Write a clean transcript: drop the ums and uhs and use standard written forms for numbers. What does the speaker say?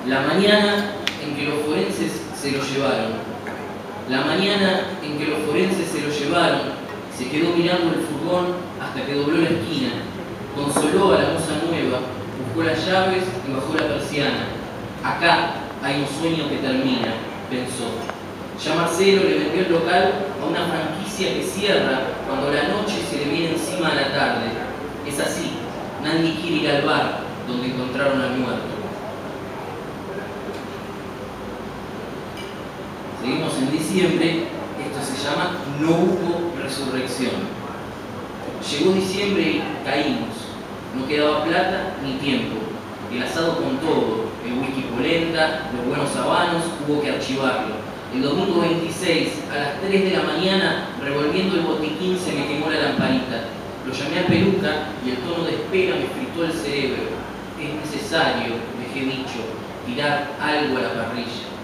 La mañana en que los forenses se lo llevaron. La mañana en que los forenses se lo llevaron, se quedó mirando el furgón hasta que dobló la esquina. Consoló a la moza nueva, buscó las llaves y bajó la persiana. Acá hay un sueño que termina, pensó. Ya Marcelo le vendió el local a una franquicia que cierra cuando la noche se le viene encima a la tarde. Es así, nadie quiere ir al bar donde encontraron al muerto. Seguimos en diciembre, esto se llama No hubo resurrección. Llegó diciembre y caímos, no quedaba plata ni tiempo, el asado con todo, el whisky polenta, los buenos habanos, hubo que archivarlo. El domingo 26, a las 3 de la mañana, revolviendo el botiquín se me quemó la lamparita. Lo llamé a Peluca y el tono de espera me fritó el cerebro. Es necesario, dejé dicho, tirar algo a la parrilla.